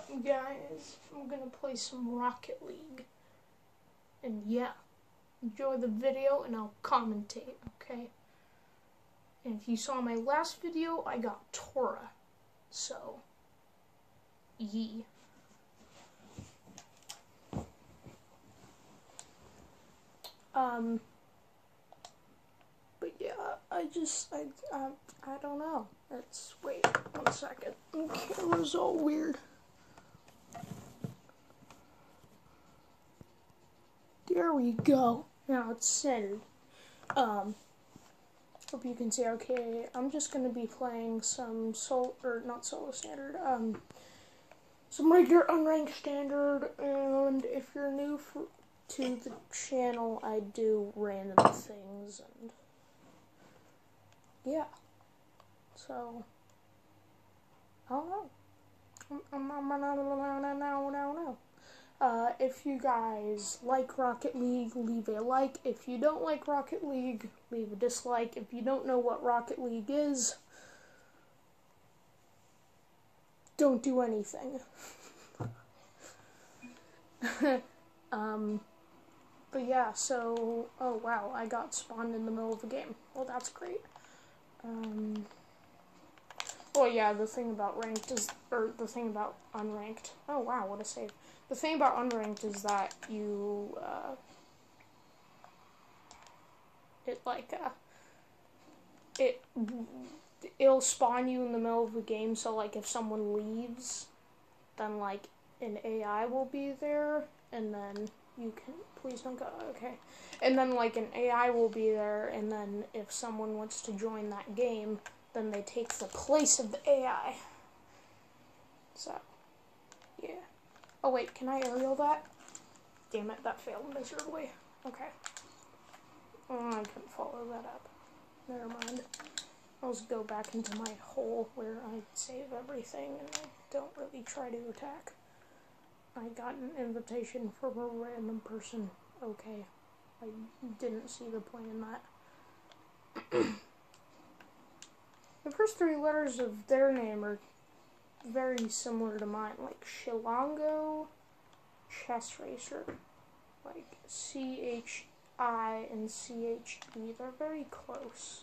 guys, I'm gonna play some Rocket League. And yeah, enjoy the video and I'll commentate, okay? And if you saw my last video, I got Tora. So, yee. But yeah, I don't know. Wait 1 second. The camera's all weird. There we go. Now it's centered. Hope you can see okay. I'm just gonna be playing some not solo standard, some regular unranked standard, and if you're new to the channel, I do random things, and yeah. So, I don't know. If you guys like Rocket League, leave a like. If you don't like Rocket League, leave a dislike. If you don't know what Rocket League is, don't do anything. But yeah, so, oh wow, I got spawned in the middle of the game. Well, that's great. Well, yeah, the thing about ranked is, or the thing about unranked. Oh wow, what a save. The thing about unranked is that you, it'll spawn you in the middle of the game, so, like, if someone leaves, then, like, an AI will be there, and then you can, please don't go, okay. And then, like, an AI will be there, and then if someone wants to join that game, then they take the place of the AI. So, yeah. Oh wait, can I aerial that? Damn it, that failed miserably. Okay. Oh, I couldn't follow that up. Never mind. I'll just go back into my hole where I save everything and I don't really try to attack. I got an invitation from a random person. Okay. I didn't see the point in that. The first 3 letters of their name are very similar to mine, like Shilongo, Chess Racer, like C-H-I and C-H-E, they're very close.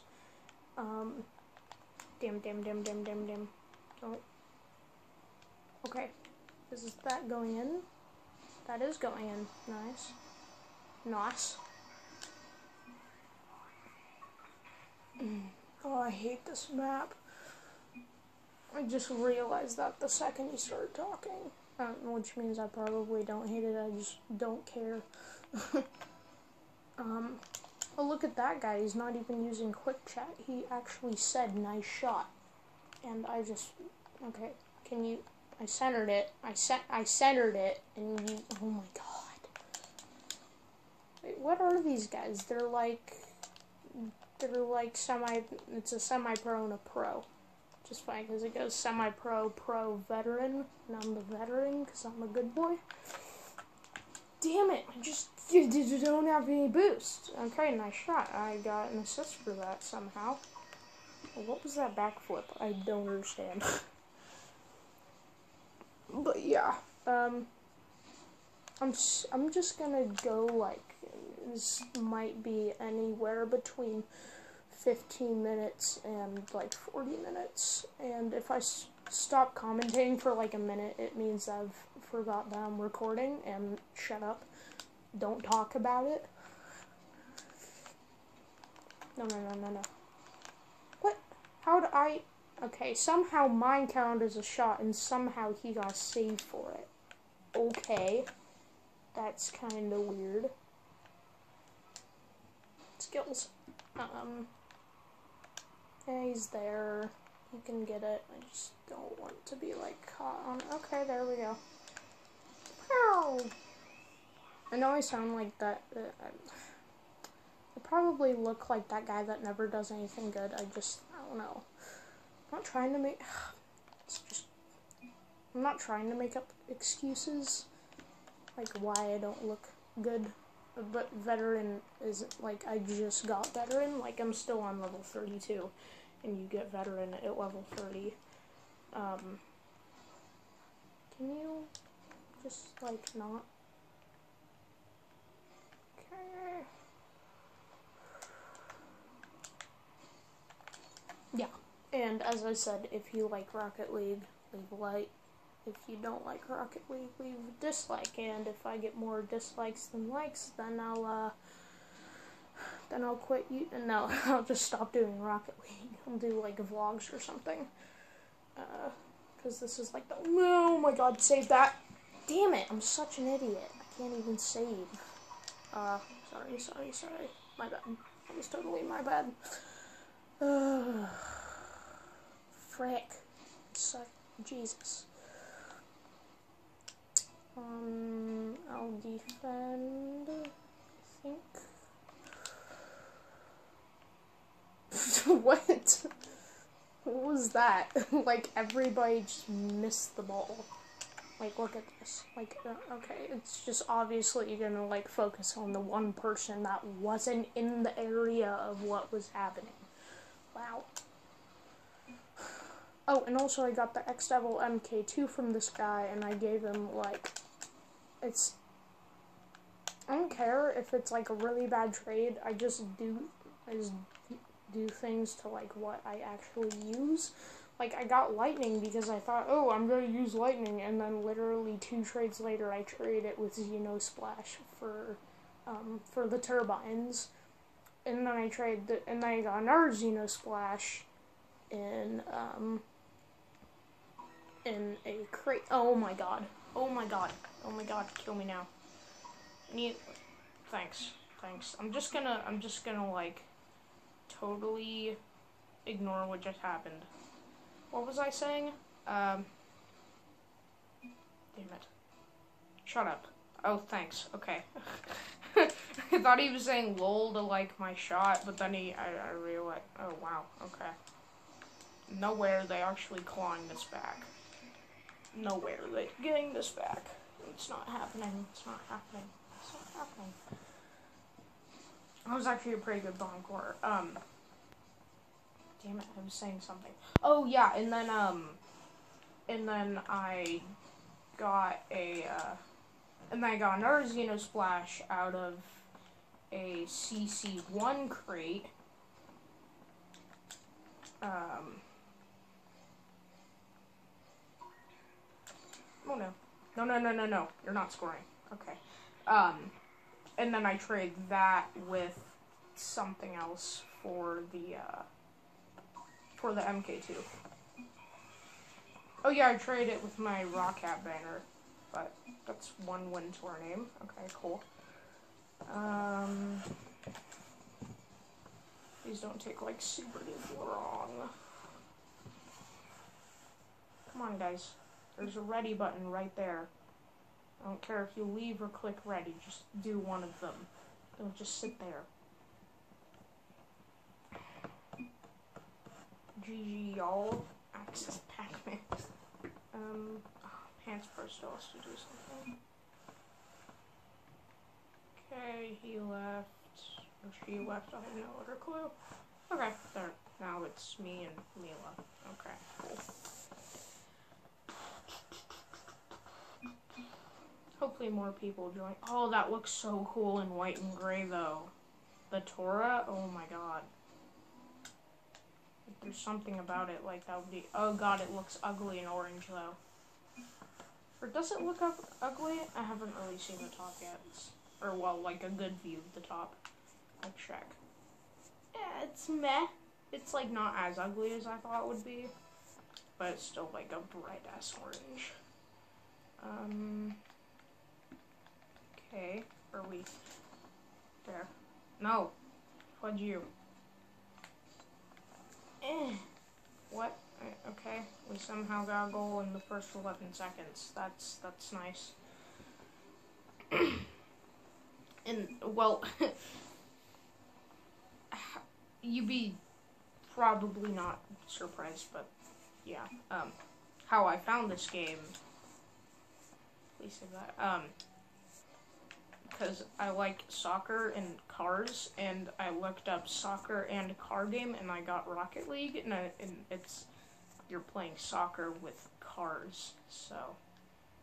Damn. Oh. Okay, is that going in? That is going in, nice. Nice. Oh, I hate this map. I just realized that the second you started talking, which means I probably don't hate it, I just don't care. Oh, look at that guy, he's not even using quick chat, he actually said nice shot, and I just, okay, can you, I centered it, I centered it, and you, oh my god. Wait, what are these guys? They're like it's a semi-pro and a pro. Just fine, because it goes semi-pro, pro, veteran, and I'm the veteran, because I'm a good boy. Damn it, I just don't have any boost. Okay, nice shot. I got an assist for that somehow. What was that backflip? I don't understand. But yeah, I'm just gonna go, like, this might be anywhere between 15 minutes and like 40 minutes, and if I stop commentating for like a minute, it means I've forgot that I'm recording, and shut up, don't talk about it. No. What? How did I? Okay, somehow mine counted as a shot, and somehow he got saved for it. Okay, that's kind of weird. Skills. Yeah, he's there. He can get it. I just don't want to be, like, caught on. Okay, there we go. Ow! I know I sound like that. I probably look like that guy that never does anything good. I don't know. I'm not trying to make... I'm not trying to make up excuses, like, why I don't look good. But veteran isn't, like, I just got veteran, like, I'm still on level 32, and you get veteran at level 30. Can you just, like, not? Okay. Yeah. And as I said, if you like Rocket League, leave a like. If you don't like Rocket League, leave a dislike. And if I get more dislikes than likes, then I'll quit you. No, I'll just stop doing Rocket League. I'll do like vlogs or something. Because this is like the, oh my god, save that. Damn it, I'm such an idiot. I can't even save. Sorry. My bad. That was totally my bad. Frick. Suck. Jesus. I'll defend, I think. What? What was that? Like, everybody just missed the ball. Like, look at this. Like, okay, it's just obviously you're gonna, like, focus on the one person that wasn't in the area of what was happening. Wow. Oh, and also I got the X-Devil MK2 from this guy, and I gave him, like, I don't care if it's, like, a really bad trade. I just do things to, like, what I actually use. Like, I got Lightning because I thought, oh, I'm going to use Lightning, and then literally 2 trades later, I traded it with Xenosplash for the turbines, and then I and then I got another Xenosplash in a crate. Oh my god, kill me now. Thanks. I'm just gonna, like, totally ignore what just happened. What was I saying? Damn it. Shut up. Oh, thanks. Okay. I thought he was saying lol to, like, my shot, but then I realized, oh, wow, okay. Nowhere they actually clawing this back. Nowhere they getting this back. It's not happening. That was actually a pretty good Encore. Damn it, I was saying something. Oh, yeah, and then I got another Xenosplash out of a CC1 crate. Oh, no. No. You're not scoring. Okay. And then I trade that with something else for the MK2. Oh yeah, I traded it with my Rockhat banner, but that's 1 win to our name. Okay, cool. Please don't take, like, super duper long. Come on, guys. There's a ready button right there. I don't care if you leave or click ready, just do one of them. Don't just sit there. GG, y'all. Access Pac-Man. Pants Pro still has to do something. Okay, he left. Or she left, I have no other clue. Okay, there. Now it's me and Mila. Okay, cool. Hopefully more people join. Oh, that looks so cool in white and gray, though. The Tora? Oh my god. If there's something about it, like, that would be... Oh god, it looks ugly in orange, though. Or does it look ugly? I haven't really seen the top yet. Or, well, like, a good view of the top. I'll check. Yeah, it's meh. It's, like, not as ugly as I thought it would be. But it's still, like, a bright-ass orange. Okay. Are we... There. No. Fudge you. What? Okay. We somehow got a goal in the first 11 seconds. That's nice. And, well... you'd be probably not surprised, but yeah. How I found this game, please say that, because I like soccer and cars, and I looked up soccer and car game, and I got Rocket League, and it's, you're playing soccer with cars, so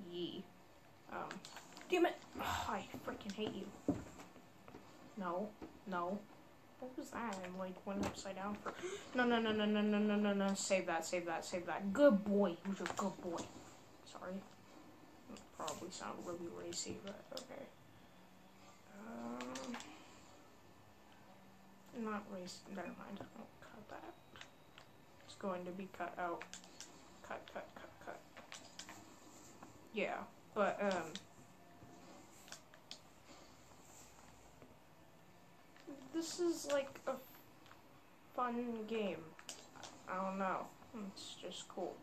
Yee. Damn it! Oh, I freaking hate you. No. No. What was that? I like went upside down for. No, no, no, no, no, no, no, no, no. Save that, save that, save that. Good boy. Who's a good boy? Sorry. That probably sound really racy, but okay. Not racy. Never mind. I'll cut that. It's going to be cut out. Cut, cut, cut, cut. Yeah, but, this is like a fun game. I don't know. It's just cool.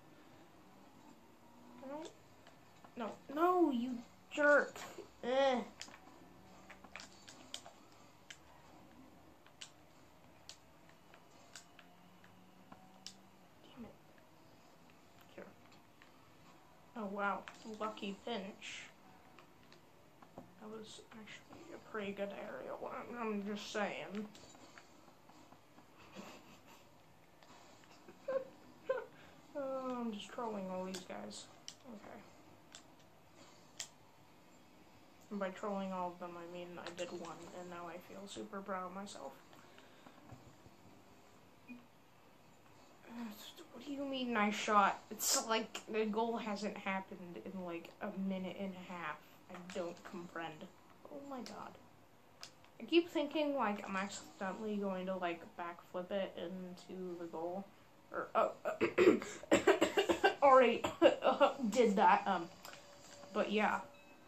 No, no, you jerk. Eh. Damn it. Here. Oh wow, lucky pinch. That was actually a pretty good aerial. I'm just saying. Oh, I'm just trolling all these guys. Okay. And by trolling all of them, I mean I did one, and now I feel super proud of myself. What do you mean nice shot? It's like the goal hasn't happened in like a minute and a half. I don't comprehend. Oh my god. I keep thinking like I'm accidentally going to like backflip it into the goal. Or, already did that, but yeah.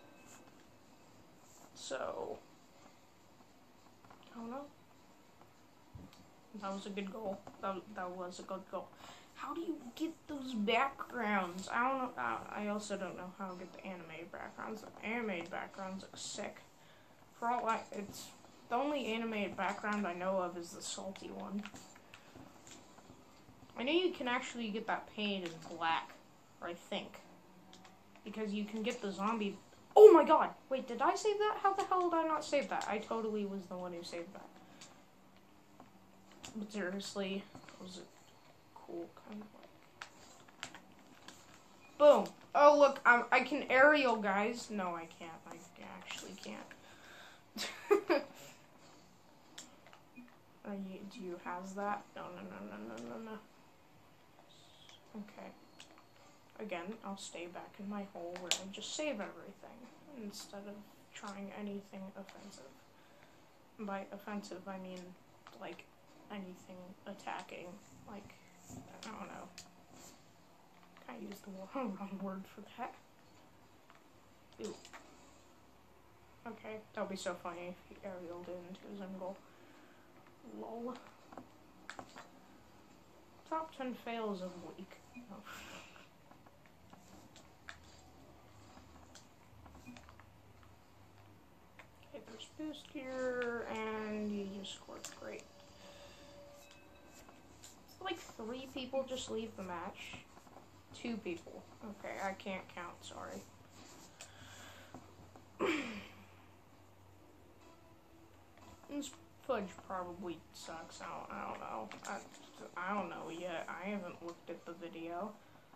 So, I don't know. That was a good goal. That was a good goal. How do you get those backgrounds? I don't know. I also don't know how to get the animated backgrounds. The animated backgrounds look sick. For all it's the only animated background I know of is the salty one. I know you can actually get that painted in black, or I think, because you can get the zombie. Oh my god! Wait, did I save that? How the hell did I not save that? I totally was the one who saved that. But seriously, was it cool? Kind of like. Boom! Oh look, I can aerial, guys. No, I can't. I actually can't. Do you has that? No, no, no, no, no, no, no. Okay. Again, I'll stay back in my hole where I just save everything instead of trying anything offensive. By offensive, I mean like anything attacking. Like, I don't know. I used the wrong word for that. Ew. Okay, that would be so funny if he aerialed into his own goal. Lol. Top 10 fails of the week. Oh. Okay, there's boost here, and you just scored. Great. Like 3 people just leave the match. 2 people. Okay, I can't count, sorry. This fudge probably sucks. I don't know. I don't know yet. I haven't looked at the video.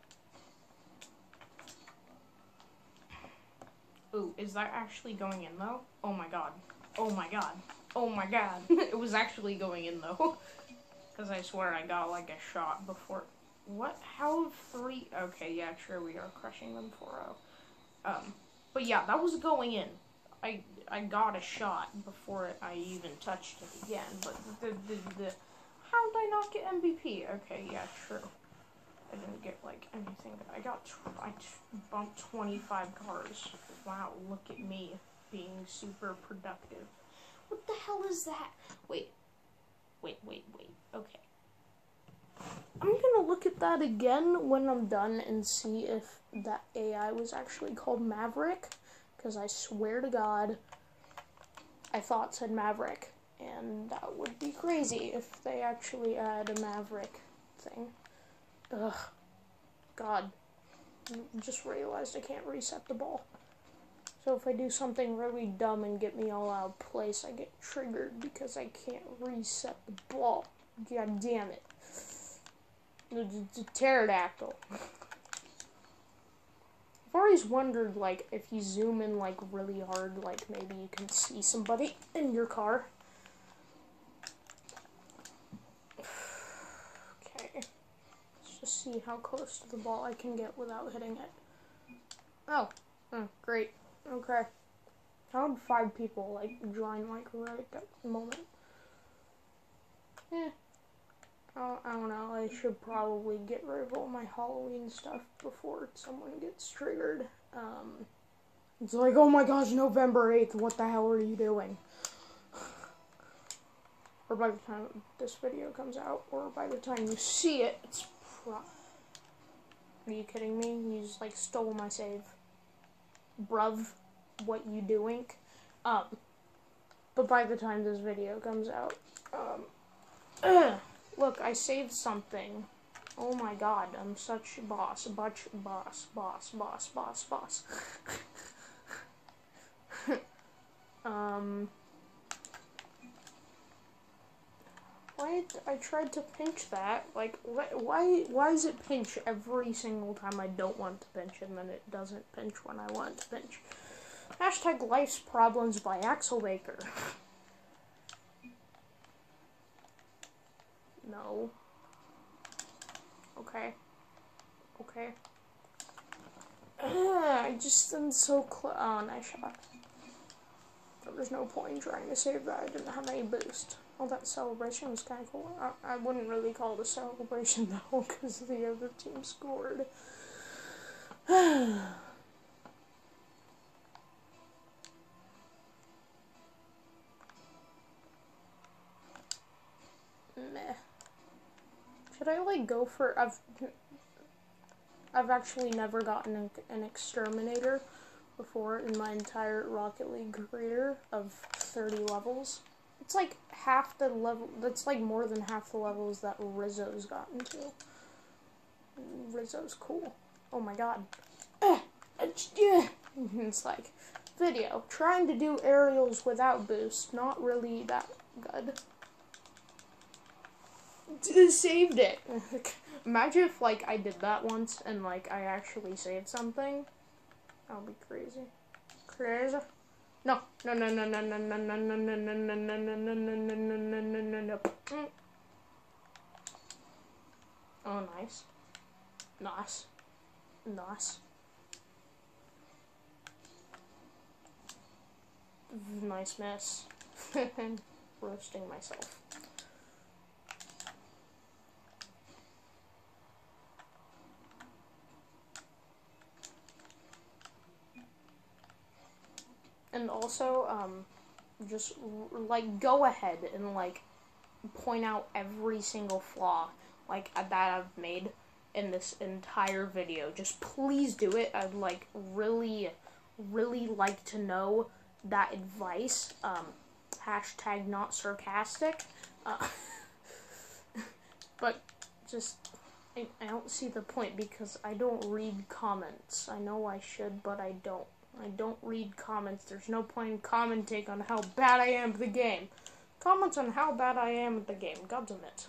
Ooh, is that actually going in though? Oh my god. Oh my god. Oh my god. It was actually going in though. Because I swear I got like a shot before. What? How have 3? Okay, yeah, sure, we are crushing them 4-0. But yeah, that was going in. I got a shot before I even touched it again. But how did I not get MVP? Okay, yeah, true. I didn't get like anything. I bumped 25 cars. Wow, look at me being super productive. What the hell is that? Wait. Okay. I'm gonna look at that again when I'm done and see if that AI was actually called Maverick. Because I swear to God, I thought it said Maverick. And that would be crazy if they actually add a Maverick thing. Ugh. God. I just realized I can't reset the ball. So if I do something really dumb and get me all out of place, I get triggered because I can't reset the ball. God damn it. The pterodactyl. I've already always wondered, like, if you zoom in, like, really hard, like, maybe you can see somebody in your car. Okay. Let's just see how close to the ball I can get without hitting it. Oh, great. Okay. How would 5 people, like, join, like, right at that moment? I don't know. I should probably get rid of all my Halloween stuff before someone gets triggered. It's like, oh my gosh, November 8th, what the hell are you doing? Or by the time this video comes out, or by the time you see it, it's Are you kidding me? You just, like, stole my save. Bruv, what you doing? But by the time this video comes out, look, I saved something. Oh my god, I'm such a boss. Boss. I tried to pinch that. Like, why does it pinch every single time I don't want to pinch, and then it doesn't pinch when I want to pinch? Hashtag Life's Problems by Axel Baker. No. Okay. I just am so close. Oh, nice shot. There was no point in trying to save that. I didn't have any boost. Oh, that celebration was kind of cool. I wouldn't really call it a celebration, though, because the other team scored. Meh. Should I, like, go for... I've actually never gotten an exterminator before in my entire Rocket League career of 30 levels. It's like half the level, that's like more than half the levels that Rizzo's gotten to. Rizzo's cool. Oh my god. It's like, video, trying to do aerials without boost, not really that good. Saved it. Imagine if, like, I did that once and, like, I actually saved something. That would be crazy. Crazy. No. Oh, nice. Nice. Nice miss. Roasting myself. And also, just, like, go ahead and, like, point out every single flaw, like, that I've made in this entire video. Just please do it. I'd, like, really like to know that advice. Hashtag not sarcastic. But, just, I don't see the point because I don't read comments. I know I should, but I don't. I don't read comments. There's no point in commenting on how bad I am at the game. Comments on how bad I am at the game. God damn it.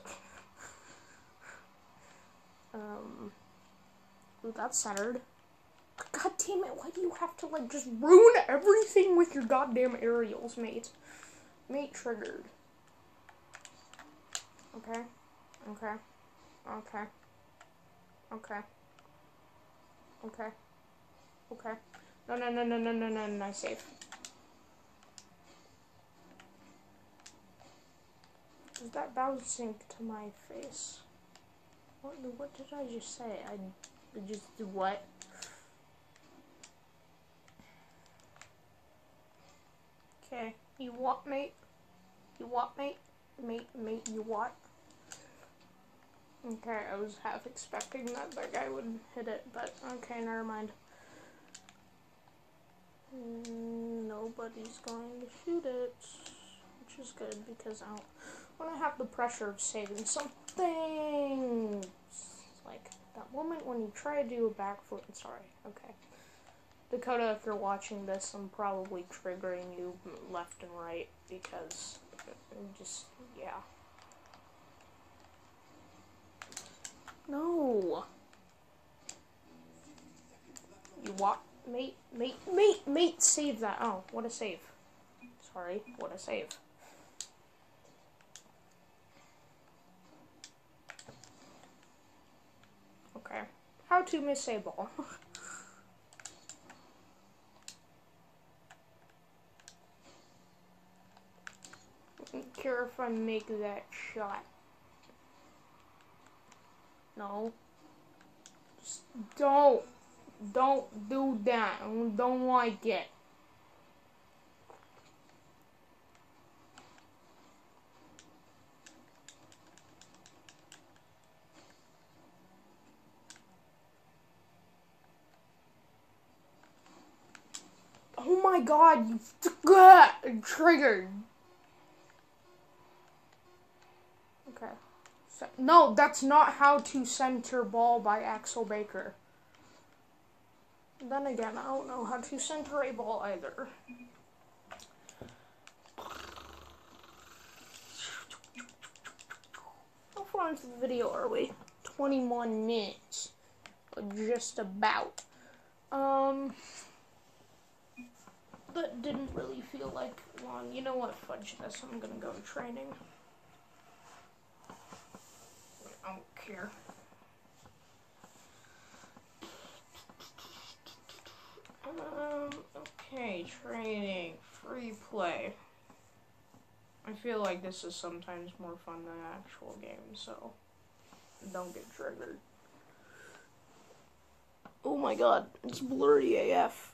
Ooh, that's centered. God damn it, why do you have to, like, just ruin everything with your goddamn aerials, mate? Mate triggered. Okay. No, nice save. Is that bouncing to my face? What did I just say? I just did what? Okay, you what, mate? You what, mate? Mate, you what? Okay, I was half expecting that guy would hit it, but okay, never mind. Nobody's going to shoot it, which is good because I don't want to have the pressure of saving something. Like that moment when you try to do a backflip. Sorry, okay. Dakota, if you're watching this, I'm probably triggering you left and right because just, yeah. No. You what? mate, save that. Oh, what a save. Sorry, what a save. Okay. How to miss a ball. Don't care if I make that shot. No. Just don't do that. I don't like it. Oh my god, you triggered. Okay. No, that's not How to Center Ball by Axel Baker. Then again, I don't know how to center a ball either. How far into the video are we? 21 minutes. Just about. That didn't really feel like long. You know what? Fudge this. I'm gonna go to training. I don't care. Okay, training, free play. I feel like this is sometimes more fun than actual games, so don't get triggered. Oh my god, it's blurry AF.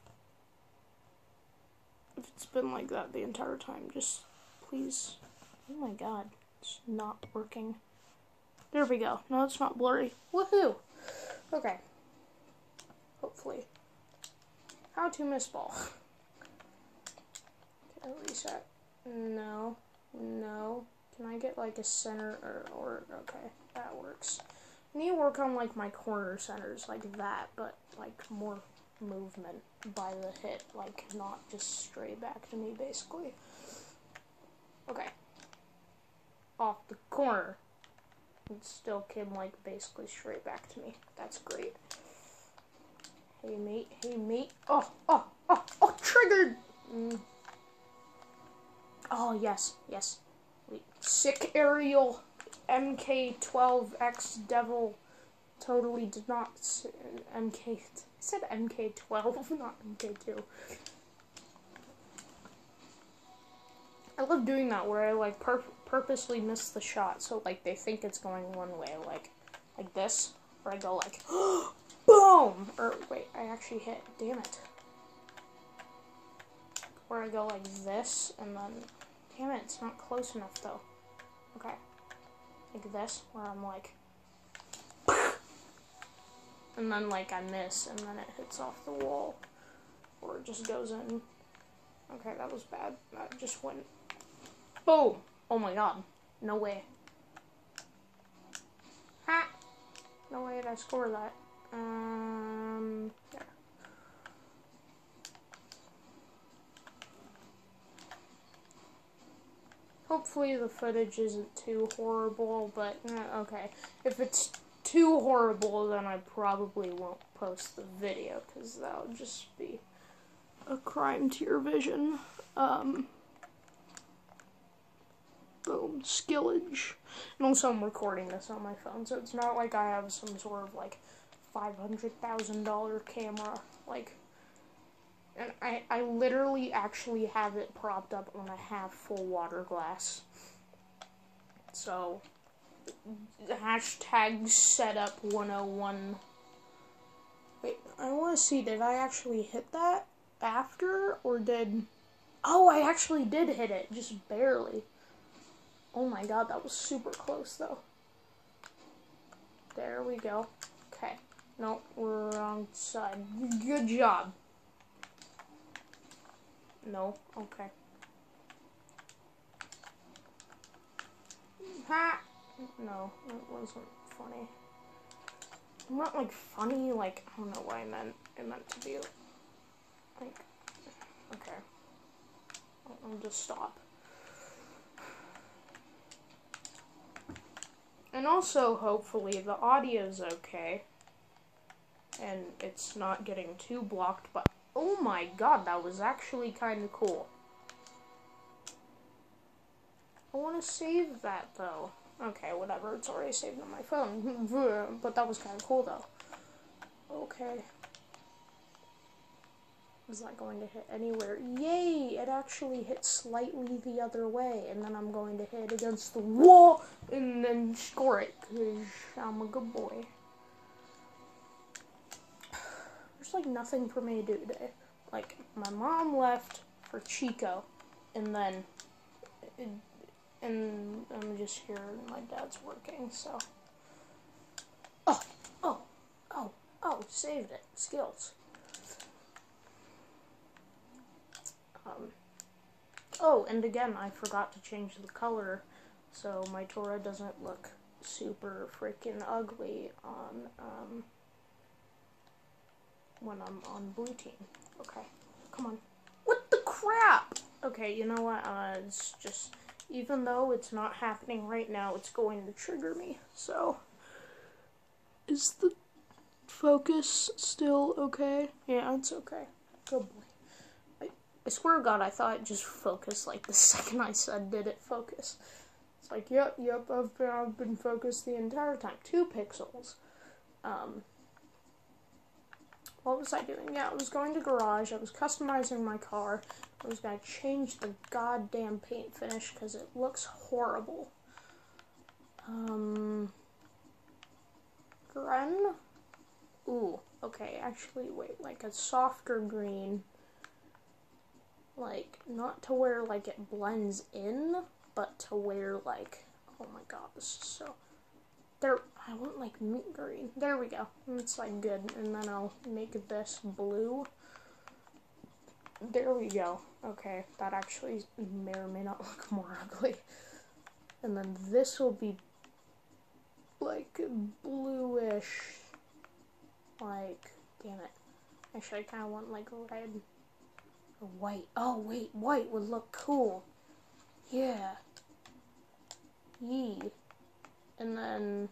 If it's been like that the entire time, just please. Oh my god, it's not working. There we go. No, it's not blurry. Woohoo! Okay. Hopefully. How to miss ball. Okay, reset. No. No. Can I get like a center or okay, that works. I need to work on like my corner centers like that, but like more movement by the hit, like not just straight back to me basically. Okay. Off the corner. It still came like basically straight back to me. That's great. Hey mate, hey mate. Oh, triggered! Oh, yes. Wait. Sick aerial MK12X Devil totally did not MK. I said MK12, not MK2. I love doing that where I like purposely miss the shot so like they think it's going one way, like this, where I go like boom, or wait, I actually hit. Damn it. Where I go like this and then damn it, it's not close enough though. Okay, like this, where I'm like, and then like I miss and then it hits off the wall, or it just goes in. Okay, that was bad. That just went. Boom! Oh my god. No way. Ha! No way did I score that. There. Hopefully the footage isn't too horrible, but okay. If it's too horrible, then I probably won't post the video, because that'll just be a crime to your vision. Boom, skillage. And also I'm recording this on my phone, so it's not like I have some sort of like $500,000 camera, like, and I literally actually have it propped up on a half full water glass. So, hashtag setup 101. Wait, I want to see, did I actually hit that after, or did, oh, I actually did hit it, just barely. Oh my god, that was super close, though. There we go. Okay. Nope, we're wrong side. Good job. No, okay. Ha! No, it wasn't funny. Not like funny, like, I don't know what I meant. It meant to be like, okay. I'll just stop. And also, hopefully, the audio's okay. And it's not getting too blocked, but Oh my god, that was actually kind of cool. I want to save that, though. Okay, whatever, it's already saved on my phone. But that was kind of cool, though. Okay. Is that going to hit anywhere? Yay! It actually hit slightly the other way, and then I'm going to hit against the wall and then score it, because I'm a good boy. There's like nothing for me to do today. Like, my mom left for Chico, and then and I'm just here and my dad's working, so. Saved it. Skills. Oh, and again, I forgot to change the color, so my Tora doesn't look super freaking ugly on, when I'm on blue team. Okay, come on. What the crap? Okay, you know what, it's just, even though it's not happening right now, it's going to trigger me, so. Is the focus still okay? Yeah, it's okay. Good boy. I swear to God, I thought it just focused, like, the second I said, did it focus? It's like, yep, I've been focused the entire time. 2 pixels. What was I doing? Yeah, I was going to garage, I was customizing my car, I was going to change the goddamn paint finish, because it looks horrible. Gren? Ooh, okay, actually, wait, like a softer green. Like, not to where, like, it blends in, but to where, like, oh my god, this is so, there, I want, like, meat green. There we go. It's, like, good. And then I'll make this blue. There we go. Okay, that actually may or may not look more ugly. And then this will be, like, bluish, like, damn it. Actually, I kind of want, like, red. White. Oh, wait, white would look cool. Yeah. Yee. And then,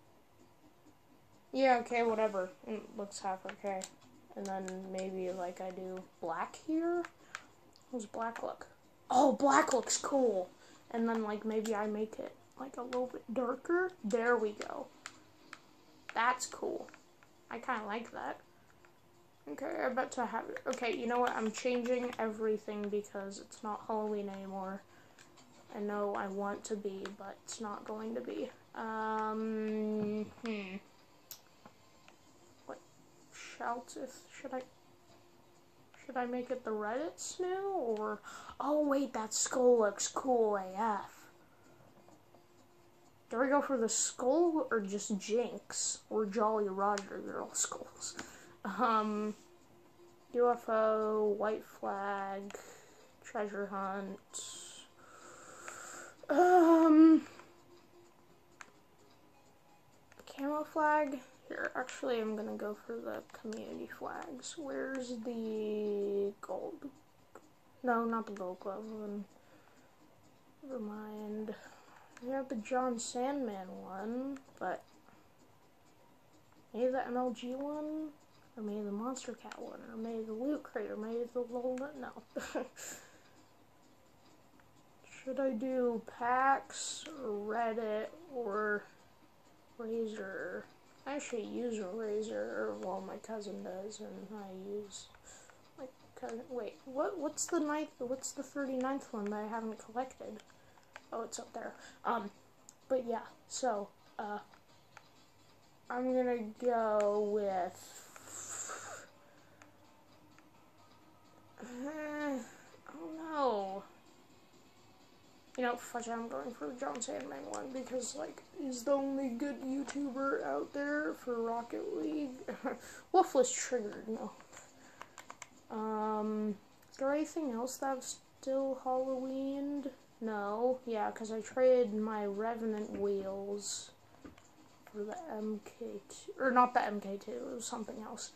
yeah, okay, whatever. It looks half okay. And then maybe, like, I do black here. How does black look? Oh, black looks cool. And then, like, maybe I make it, like, a little bit darker. There we go. That's cool. I kind of like that. Okay, I bet to have it. Okay, you know what? I'm changing everything because it's not Halloween anymore. I know I want to be, but it's not going to be. What? Sheltith? Should I make it the Reddit Snoo, or... Oh, wait, that skull looks cool AF. Do I go for the skull, or just Jinx? Or Jolly Roger? They're all skulls. UFO, white flag, treasure hunt. Camo flag. Here, actually, I'm gonna go for the community flags. Where's the gold? No, not the gold glove one. Never mind. We have the John Sandman one, but maybe the MLG one? Or maybe the Monster Cat one, or maybe the Loot Crate, or maybe the little, no. Should I do PAX, or Reddit, or Razor? I actually use a Razor, or, well, my cousin does, and I use my cousin, wait, what's the 39th one that I haven't collected? Oh, it's up there. But yeah, so, I'm gonna go with, I don't know. You know, fudge, I'm going for the John Sandman one because, like, he's the only good YouTuber out there for Rocket League. Wolfless triggered, no. Is there anything else that's still Halloweened? No. Yeah, because I traded my Revenant wheels for the MK2, or not the MK2, it was something else.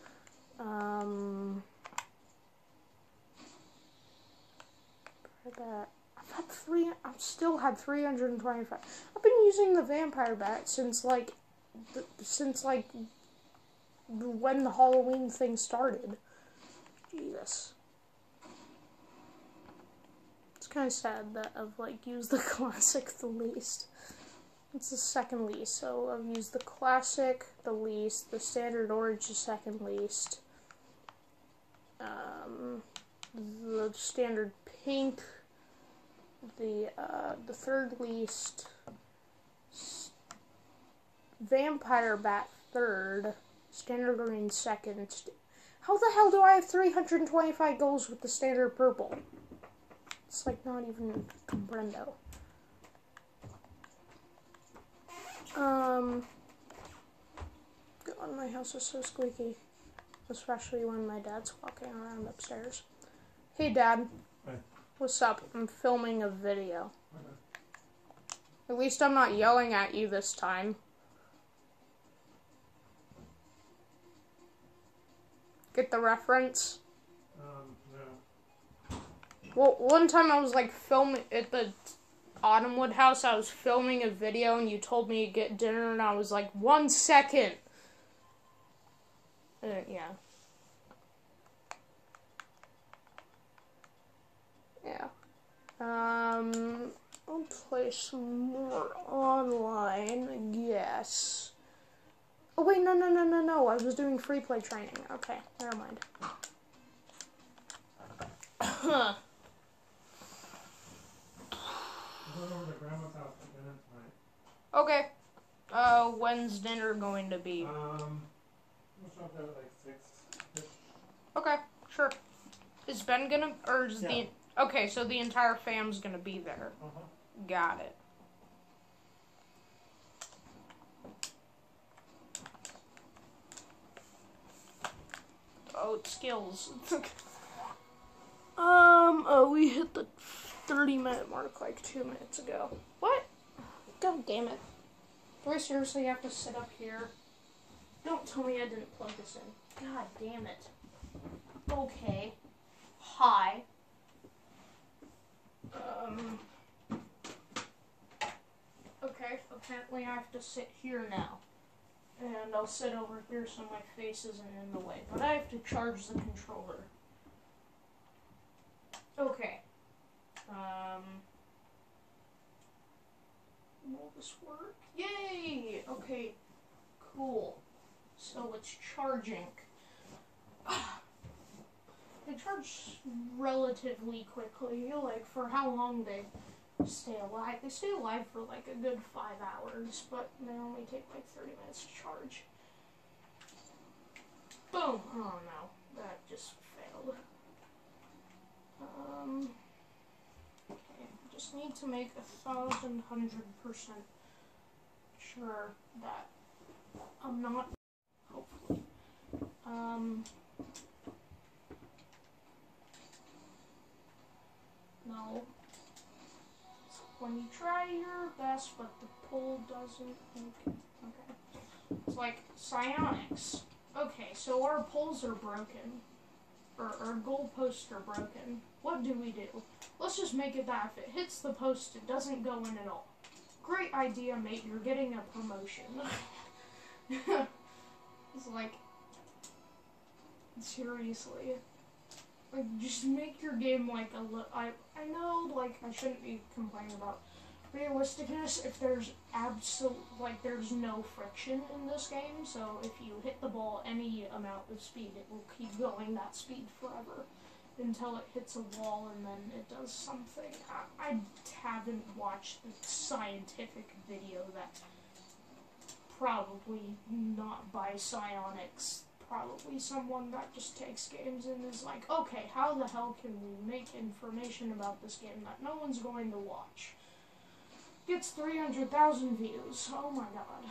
That I've still had 325. I've been using the vampire bat since like when the Halloween thing started. Jesus. It's kind of sad that I've, like, used the classic the least. It's the second least, so I've used the classic the least, the standard orange the second least, the standard pink the third least, vampire bat third, standard green second. How the hell do I have 325 goals with the standard purple? It's like not even comprendo. God, my house is so squeaky. Especially when my dad's walking around upstairs. Hey, Dad. Hey. What's up? I'm filming a video. Okay. At least I'm not yelling at you this time. Get the reference? No. Well, one time I was like filming at the Autumnwood house. I was filming a video and you told me to get dinner and I was like, 1 second. Yeah. Yeah. I'll play some more online, I guess. Oh wait, no. I was doing free play training. Okay, never mind. I'm going over to Grandma's house for dinner tonight. Okay. When's dinner going to be? We'll show up there at like 6. Okay, sure. Is Ben gonna, or is okay, so the entire fam's gonna be there. Uh-huh. Got it. Oh, it's skills. Oh, we hit the 30-minute mark like 2 minutes ago. What? God damn it. Do I seriously have to sit up here? Don't tell me I didn't plug this in. God damn it. Okay. Hi. Okay, apparently I have to sit here now. And I'll sit over here so my face isn't in the way. But I have to charge the controller. Okay. Will this work? Yay! Okay, cool. So it's charging. They charge relatively quickly, like for how long they stay alive. They stay alive for like a good 5 hours, but they only take like 30 minutes to charge. Boom! Oh no, that just failed. Okay, just need to make 1,100% sure that I'm not, hopefully. No. So when you try your best, but the pull doesn't think. Okay. It's like psionics. Okay, so our poles are broken. Or our goalposts are broken. What do we do? Let's just make it that if it hits the post, it doesn't go in at all. Great idea, mate. You're getting a promotion. It's like, seriously. Like, just make your game like a little. I know, like, I shouldn't be complaining about realisticness if there's there's no friction in this game, so if you hit the ball any amount of speed, it will keep going that speed forever until it hits a wall and then it does something. I haven't watched the scientific video that probably not by psionics, probably someone that just takes games and is like, okay, how the hell can we make information about this game that no one's going to watch? Gets 300,000 views. Oh my god.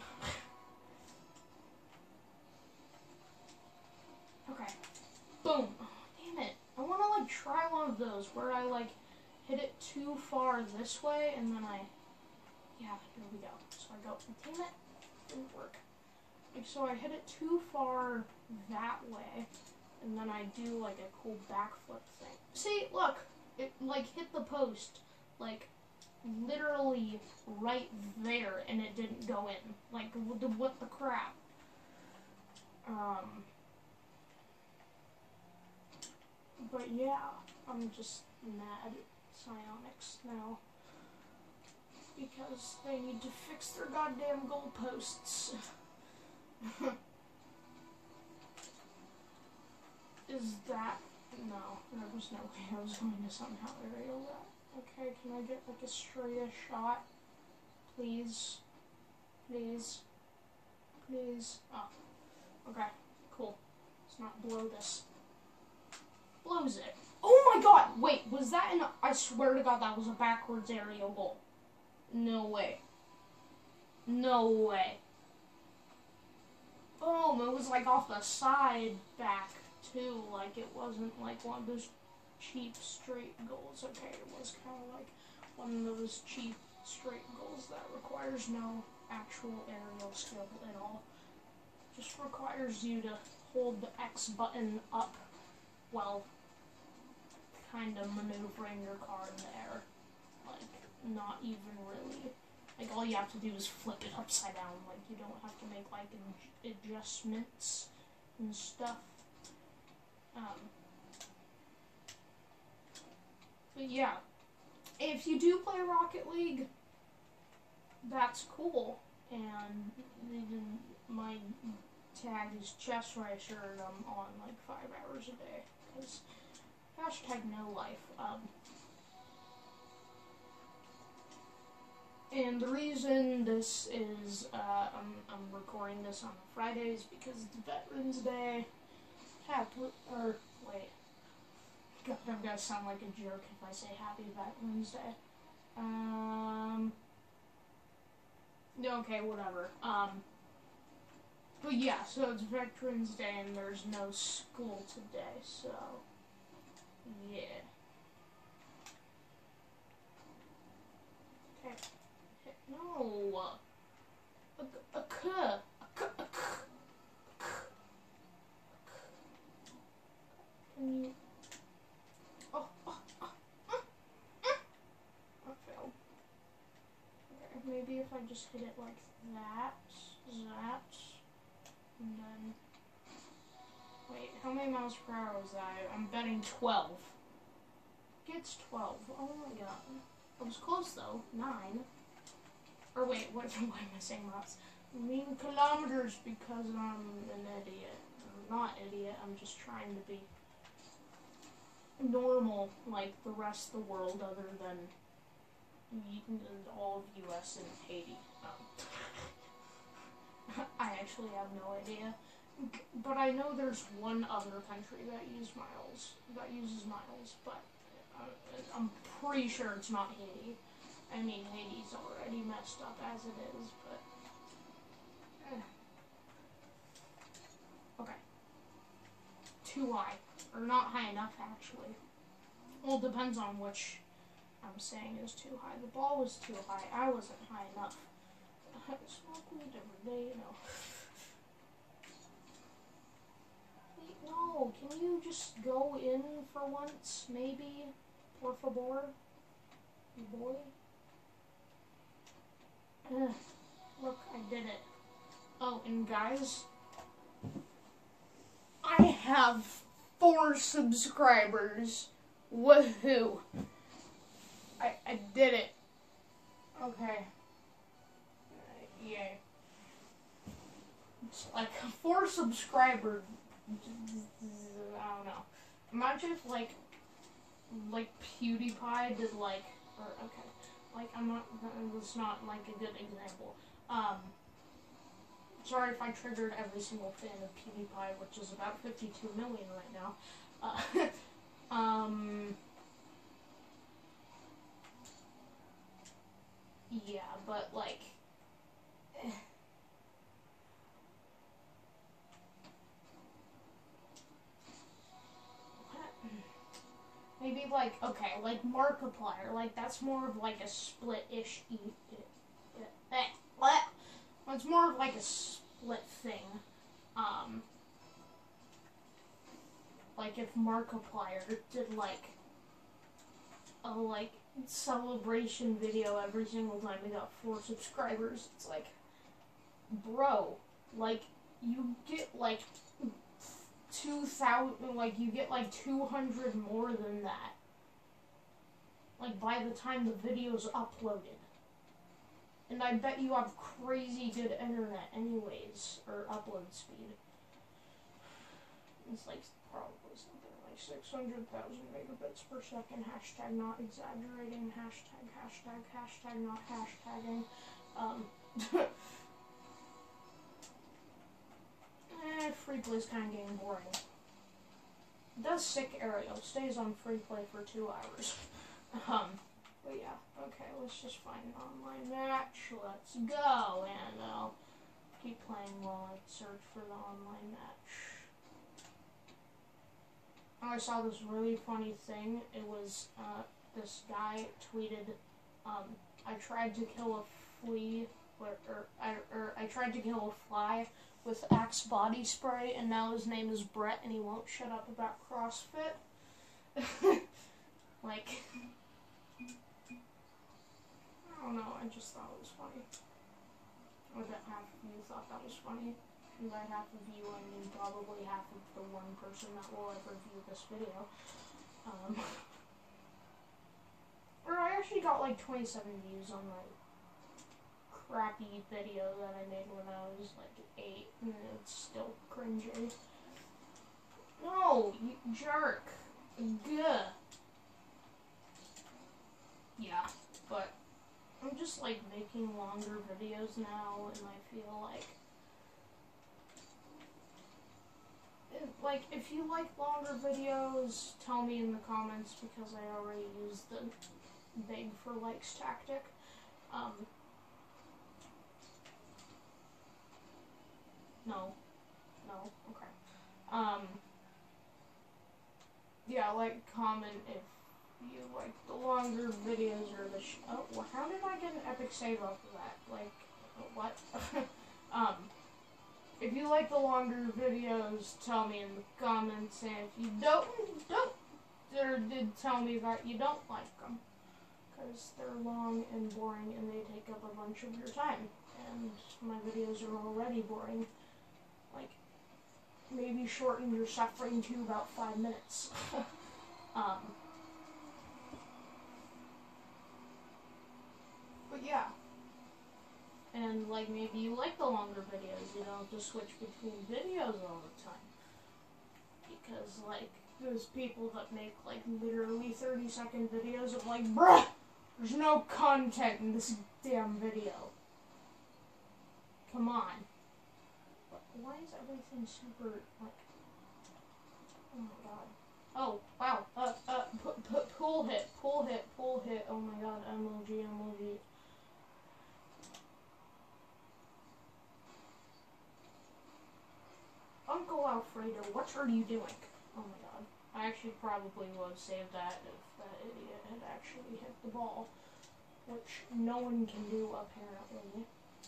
Okay. Boom. Damn it. I want to like try one of those where I like hit it too far this way and then yeah, here we go. So I go, damn it. Didn't work. Like, so I hit it too far that way and then I do like a cool backflip thing. See, look. It like hit the post like literally right there and it didn't go in. Like, what the crap? But yeah, I'm just mad at Psyonix now. Because they need to fix their goddamn goalposts. Is that... No, there was no way I was going to somehow aerial that. Okay, can I get like a straight shot? Please? Please? Please? Oh, okay, cool. Let's not blow this. Blows it. Oh my god! Wait, was that an... I swear to god that was a backwards aerial goal. No way. No way. Boom, it was like off the side back too, like it wasn't like one of those cheap straight goals. Okay, it was kind of like one of those cheap straight goals that requires no actual aerial skill at all. Just requires you to hold the X button up while kind of maneuvering your car in the air. Like, not even really. Like, all you have to do is flip it upside down. Like, you don't have to make, like, adjustments and stuff. But yeah, if you do play Rocket League, that's cool. And even my tag is Chess Racer, and I'm on, like, 5 hours a day. Because #NoLife. And the reason this is, I'm recording this on Fridays because it's Veterans Day. Wait. God, I'm gonna sound like a jerk if I say Happy Veterans Day. Okay, whatever. But yeah, so it's Veterans Day and there's no school today, so, yeah. Okay. No. Can you... Oh. That failed. Okay, maybe if I just hit it like that, and then... Wait, how many miles per hour was that? I'm betting 12. Gets 12. Oh my god. I was close though. 9. Or wait, why am I saying miles? I mean kilometers because I'm an idiot. I'm not idiot, I'm just trying to be normal like the rest of the world other than all of US and Haiti. I actually have no idea. But I know there's one other country that uses miles, but I'm pretty sure it's not Haiti. I mean, Haiti's already messed up as it is, but... Okay. Too high. Or not high enough, actually. Well, it depends on which I'm saying is too high. The ball was too high. I wasn't high enough. I smoke weed every day, you know. Wait, no. Can you just go in for once, maybe? Por favor? Boy? Look, I did it. Oh, and guys, I have 4 subscribers. Woohoo! I did it. Okay. Yay. It's like 4 subscribers. I don't know. Imagine if like PewDiePie did like, or okay. Like, that's not, like, a good example. Sorry if I triggered every single fan of PewDiePie, which is about 52 million right now. Yeah, but, like... Maybe, like, okay, like Markiplier, like, that's more of, like, a split-ish... It's more of, like, a split thing. Like, if Markiplier did, like, a, like, celebration video every single time he got 4 subscribers, it's like, bro, like, you get, like... 2,000, like, you get like 200 more than that. Like, by the time the video's uploaded. And I bet you have crazy good internet anyways, or upload speed. It's like probably something like 600,000 megabits per second, hashtag not exaggerating, hashtag not hashtagging. Free play's kind of getting boring. It does sick aerial, stays on free play for 2 hours. But yeah, okay, let's just find an online match. Let's go, and I'll keep playing while I search for the online match. Oh, I saw this really funny thing. It was, this guy tweeted, I tried to kill a flea, I tried to kill a fly with Axe body spray, and now his name is Brett, and he won't shut up about CrossFit. Like, I don't know, I just thought it was funny. Or that half of you thought that was funny. And by half of you, I mean probably half of the one person that will ever view this video. Or I actually got like 27 views on my crappy video that I made when I was like 8, and it's still cringy. No, you jerk. Gah. Yeah, but I'm just like making longer videos now, and I feel like if you like longer videos, tell me in the comments, because I already used the beg for likes tactic. No, okay. Yeah, like, comment if you like the longer videos or the oh, well, how did I get an epic save off of that? Like, what? If you like the longer videos, tell me in the comments, and if you don't, or did tell me that you don't like them, because they're long and boring and they take up a bunch of your time, and my videos are already boring. Like, maybe shorten your suffering to about 5 minutes. But yeah. And like, maybe you like the longer videos, you don't have to switch between videos all the time. Because like, there's people that make like literally 30-second videos of like, bruh, there's no content in this damn video. Come on. But why is everything super like, oh my god. Oh, wow, pull hit, oh my god, emoji. Uncle Alfredo, what are you doing? Oh my god. I actually probably would have saved that if that idiot had actually hit the ball. Which no one can do, apparently.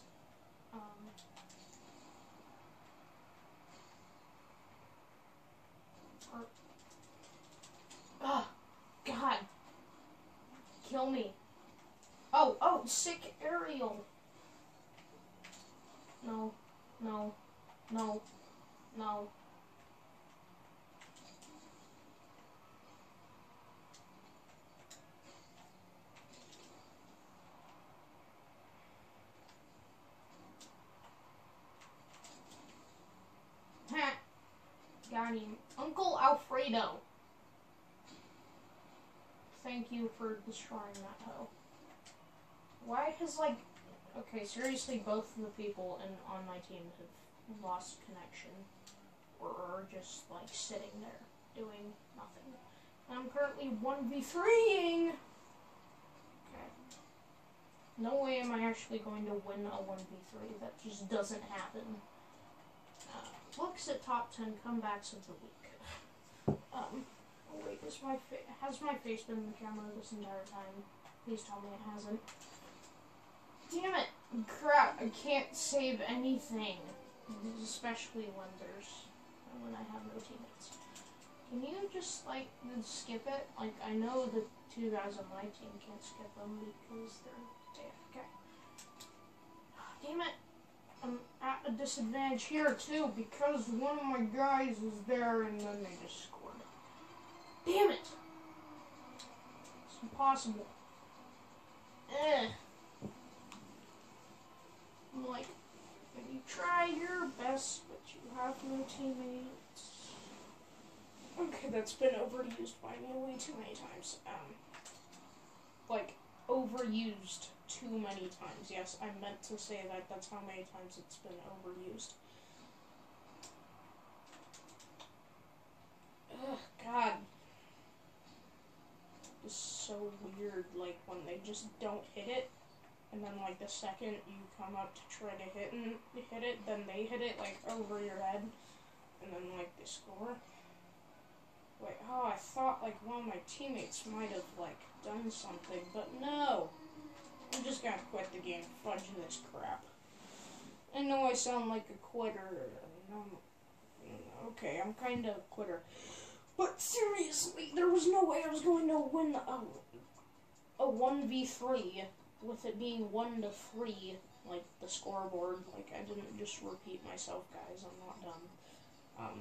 God. Kill me. Oh, sick aerial. No. Got him. Uncle Alfredo. Thank you for destroying that hoe. Why has, like... Okay, seriously, both of the people on my team have lost connection. Or are just, like, sitting there, doing nothing. I'm currently 1v3ing! Okay. No way am I actually going to win a 1v3. That just doesn't happen. Looks at top 10 comebacks of the week. Oh wait, has my face been in the camera this entire time? Please tell me it hasn't. Damn it! Crap, I can't save anything. Especially when I have no teammates. Can you just, like, skip it? Like, I know the 2 guys on my team can't skip them because they're AFK. Damn it! I'm at a disadvantage here too because one of my guys is there and then they just scored. Damn it! It's impossible. I'm like, you try your best, but you have no teammates. Okay, that's been overused by me way too many times. Like, overused too many times. Yes, I meant to say that. That's how many times it's been overused. Ugh, God. It's so weird, like, when they just don't hit it, and then, like, the second you come up to try to hit it, then they hit it, like, over your head, and then, like, they score. Wait, oh, I thought, like, one of my teammates might have, like, done something, but no! I'm just gonna quit the game, fudge this crap. I know I sound like a quitter, okay, I'm kinda a quitter. But seriously, there was no way I was going to win a 1v3 with it being 1-3, like, the scoreboard. Like, I didn't just repeat myself, guys, I'm not dumb.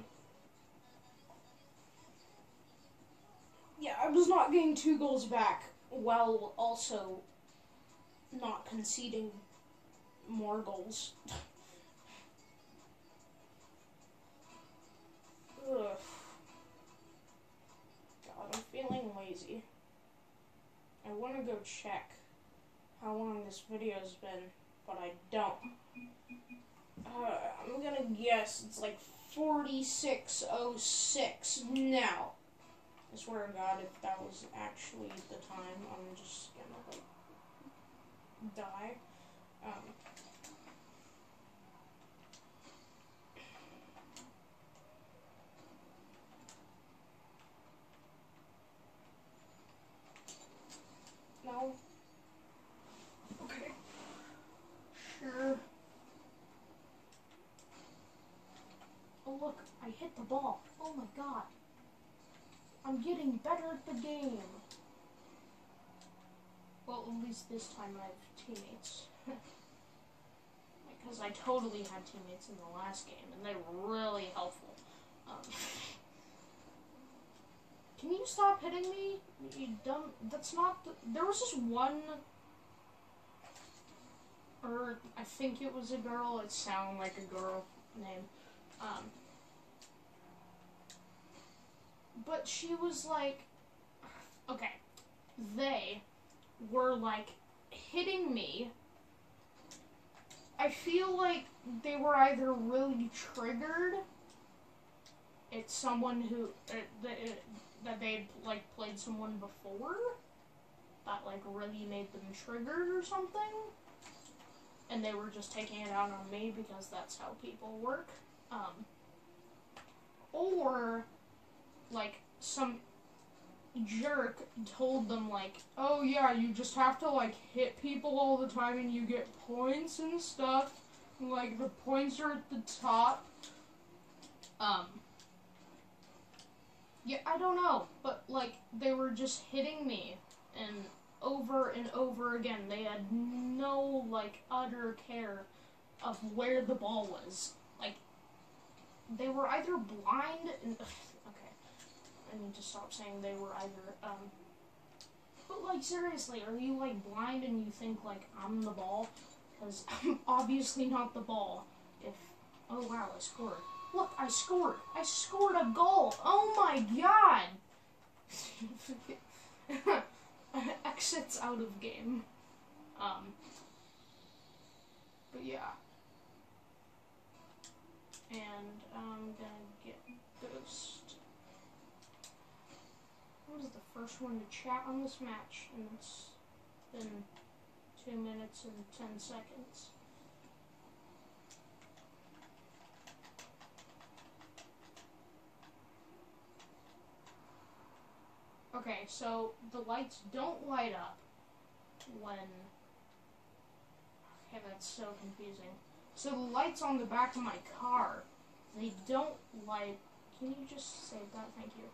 Yeah, I was not getting 2 goals back, while also not conceding more goals. Ugh. God, I'm feeling lazy. I want to go check how long this video's been, but I don't. I'm gonna guess it's like 46:06 now. I swear to God, if that was actually the time, I'm just gonna, like, die. No. Okay. Sure. Oh look, I hit the ball. Oh my God. I'm getting better at the game. Well, at least this time I have teammates. Because I totally had teammates in the last game, and they were really helpful. Can you stop hitting me? You dumb... That's not... There was just one... Or, I think it was a girl. It sounded like a girl name. But she was like... Okay. They were, like, hitting me. I feel like they were either really triggered. It's someone who... that they'd, like, played someone before. That, like, really made them triggered or something. And they were just taking it out on me because that's how people work. Or, like, some jerk told them, like, oh yeah, you just have to, like, hit people all the time and you get points and stuff. And, like, the points are at the top. Yeah, I don't know, but, like, they were just hitting me, and over again, they had no, like, utter care of where the ball was. Like, they were either blind and... Okay, I need to stop saying they were either, but, like, seriously, are you, like, blind and you think, like, I'm the ball? Because I'm obviously not the ball. Oh, wow, I scored. Look, I scored. I scored a goal. Oh my God. Exits out of game. But yeah. And I'm gonna get Ghost. I was the first one to chat on this match, and it's been 2 minutes and 10 seconds. Okay, so the lights don't light up when... Okay, that's so confusing. So the lights on the back of my car, they don't light... Can you just save that? Thank you.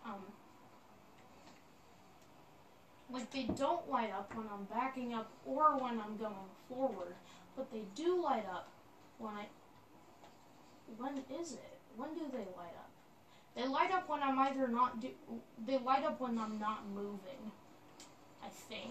Like, they don't light up when I'm backing up or when I'm going forward, but they do light up When is it? When do they light up? They light up when I'm either not they light up when I'm not moving, I think.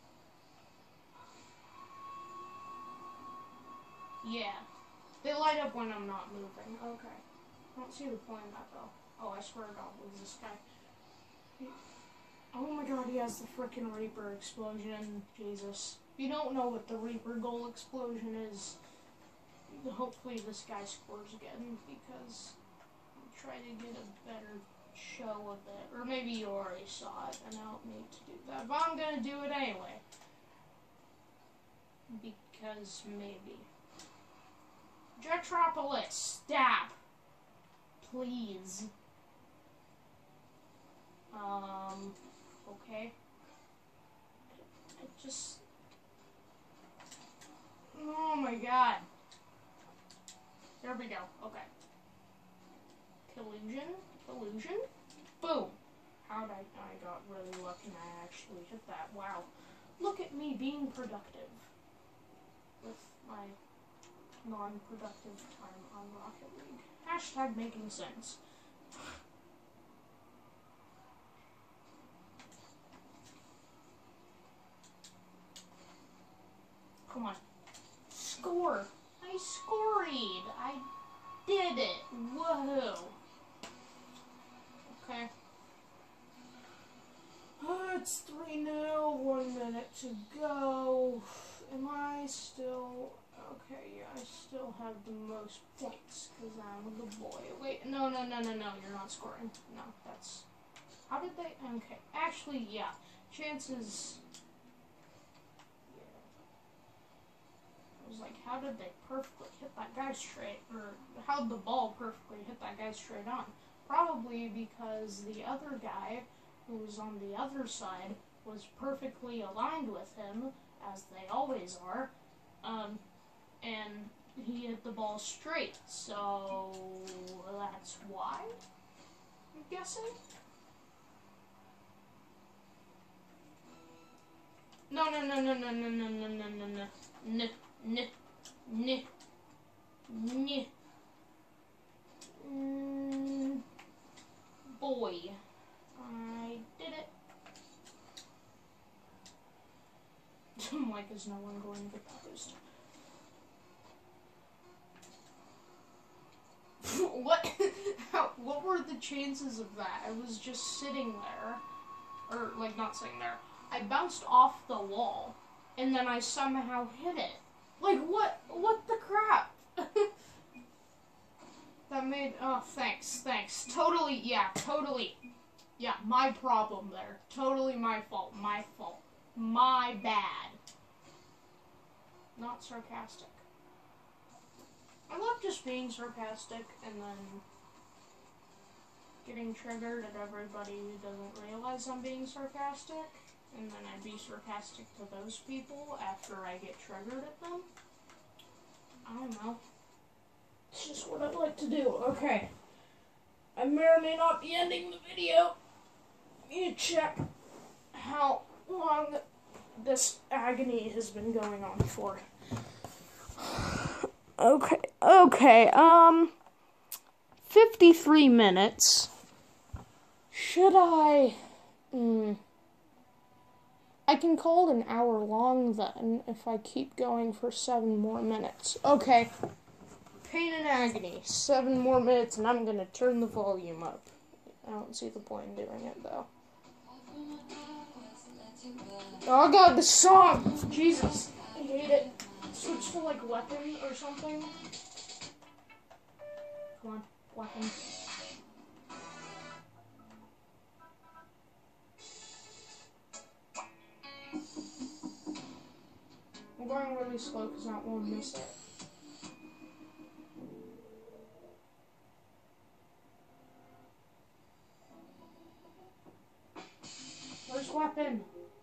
Yeah. They light up when I'm not moving. Okay. I don't see the point in that though. Oh, I swear to God, what is this guy? Oh my God, he has the frickin' Reaper explosion. Jesus. If you don't know what the Reaper goal explosion is, hopefully this guy scores again, because I'm trying to get a better show of it. Or maybe you already saw it and I don't need to do that. But I'm gonna do it anyway. Because maybe. Jetropolis, stab. Please. Okay. I just... Oh my God. There we go. Okay. Illusion. Boom. How'd I got really lucky and I actually hit that. Wow. Look at me being productive with my non-productive time on Rocket League. Hashtag making sense. Come on. Score. I scored. I did it. Whoa. Okay. It's 3-0. 1 minute to go. Am I still... Okay, yeah, I still have the most points because I'm a good boy. Wait, no, you're not scoring. No, that's... How did they... Okay, actually, yeah. Chances... Was like, how did they perfectly hit that guy straight, or how did the ball perfectly hit that guy straight on? Probably because the other guy, who was on the other side, was perfectly aligned with him, as they always are, and he hit the ball straight, so that's why, I'm guessing? No. Boy. I did it. Like, is no one going to get that boost? What were the chances of that? I was just sitting there. Or, like, not sitting there. I bounced off the wall. And then I somehow hit it. Like, what the crap? That made, oh, thanks. Totally. Yeah, my problem there. Totally my fault. My bad. Not sarcastic. I love just being sarcastic and then getting triggered at everybody who doesn't realize I'm being sarcastic. And then I'd be sarcastic to those people after I get triggered at them. I don't know. It's just what I'd like to do. Okay. I may or may not be ending the video. You check how long this agony has been going on for. Okay, 53 minutes. Should I... I can call it an hour long then, if I keep going for 7 more minutes. Okay. Pain and agony. 7 more minutes, and I'm gonna turn the volume up. I don't see the point in doing it, though. Oh God, the song! Jesus. I hate it. Switch to, like, weapon or something. Come on, weapon. I'm going really slow because I don't want to miss it. Where's weapon?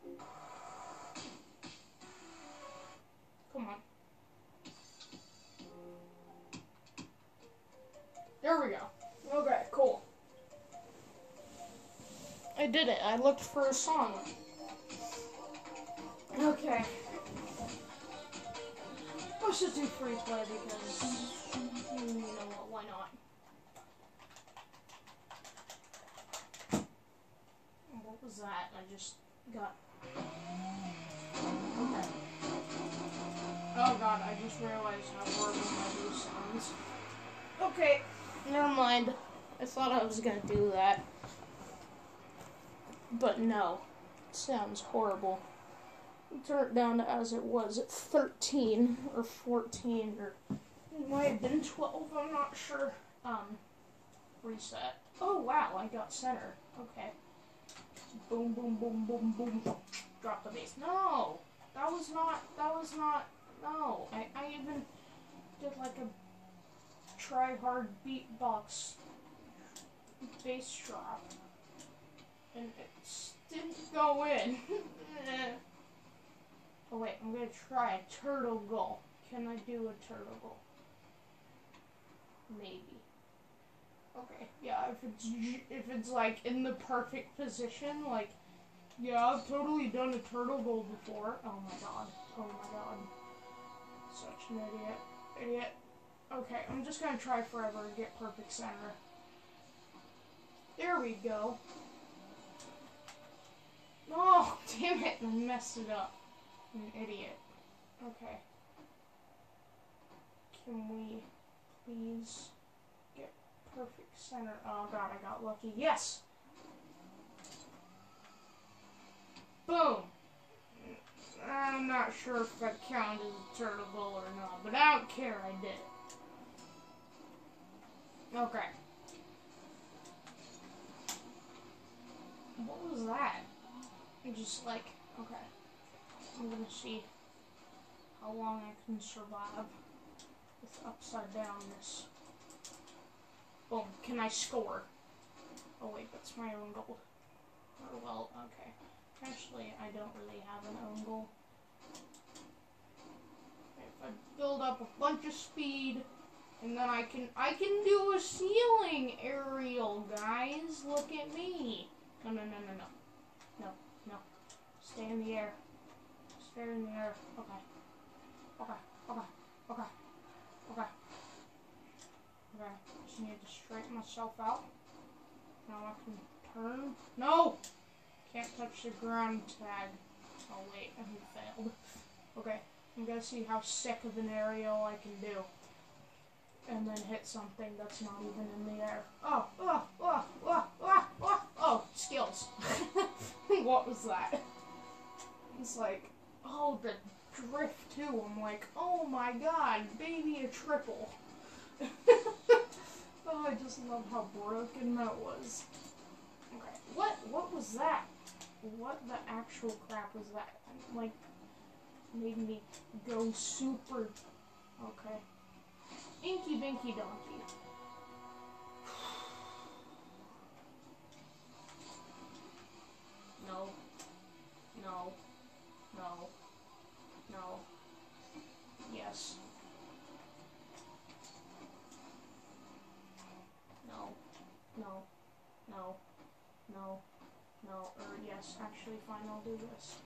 Come on. There we go. Okay, cool. I did it. I looked for a song. Okay. Oh substitute free play because, you know what, why not? What was that? I just got... Okay. Oh god, I just realized how horrible my voice sounds. Okay, never mind. I thought I was gonna do that. But no. It sounds horrible. Turn it down to as it was at 13 or 14 or it might have been 12, I'm not sure. Reset. Oh wow, I got center. Okay. Boom, boom, boom, boom, boom. Drop the bass. No! That was not, no. I even did like a try-hard beatbox bass drop. And it didn't go in. Oh wait, I'm gonna try a turtle goal. Can I do a turtle goal? Maybe. Okay, yeah, if it's like in the perfect position, like, yeah, I've totally done a turtle goal before. Oh my god. Such an idiot. Okay, I'm just gonna try forever and get perfect center. There we go. Oh, damn it, I messed it up. I'm an idiot. Okay. Can we please get perfect center? Oh god, I got lucky. Yes! Boom! I'm not sure if that counted as a turtle goal or not, but I don't care, I did it. Okay. What was that? I'm just like, okay. I'm gonna see how long I can survive with upside downness. Boom. Can I score? Oh wait, that's my own goal. Oh well, okay. Actually, I don't really have an own goal. If I build up a bunch of speed, and then I can do a ceiling aerial, guys. Look at me. No. No. Stay in the air. Stay in the air. Okay. Just need to straighten myself out. Now I can turn. No! Can't touch the ground tag. Oh wait, I failed. Okay, I'm gonna see how sick of an aerial I can do. And then hit something that's not even in the air. Oh, skills. What was that? It's like, oh, the drift too. I'm like, oh my god, baby, a triple. Oh, I just love how broken that was. Okay, what was that? What the actual crap was that? Like, made me go super. Okay. Inky Binky Donkey. No. Yes. No. Yes. Actually, fine. I'll do this.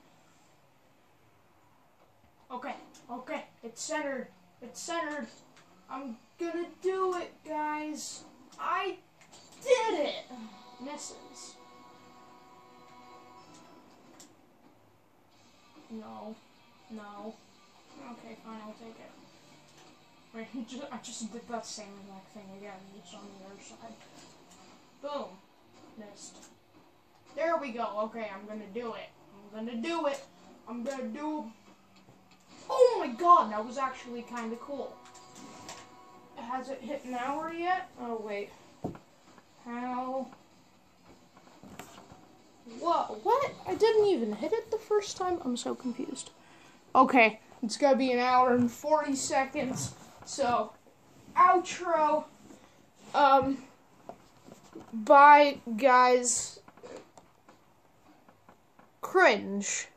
Okay. It's centered. I'm gonna do it, guys. I did it. Misses. No. Okay, fine. I'll take it. Wait, I just did that same exact thing again, just on the other side. Boom. Missed. There we go. Okay, I'm gonna do it. I'm gonna do... Oh my god, that was actually kind of cool. Has it hit an hour yet? Oh, wait. How? Whoa, what? I didn't even hit it the first time? I'm so confused. Okay, it's gonna be an hour and 40 seconds. So, outro. Bye, guys. Cringe.